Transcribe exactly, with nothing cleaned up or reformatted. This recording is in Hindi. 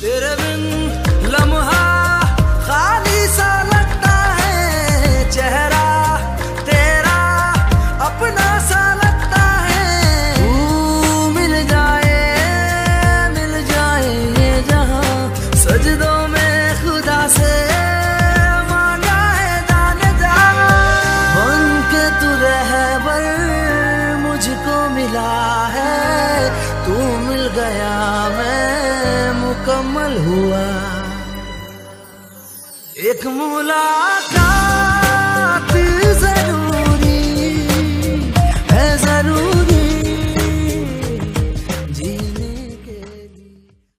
तेरे बिन लम्हा खाली सा लगता है, चेहरा तेरा अपना सा लगता है। तू मिल जाए मिल जाए ये जहां, सजदों में खुदा से मांगा है जाने जा। बन के तू रहबर मुझको मिला है, तू मिल गया मैं मुकम्मल हुआ। एक मुलाकात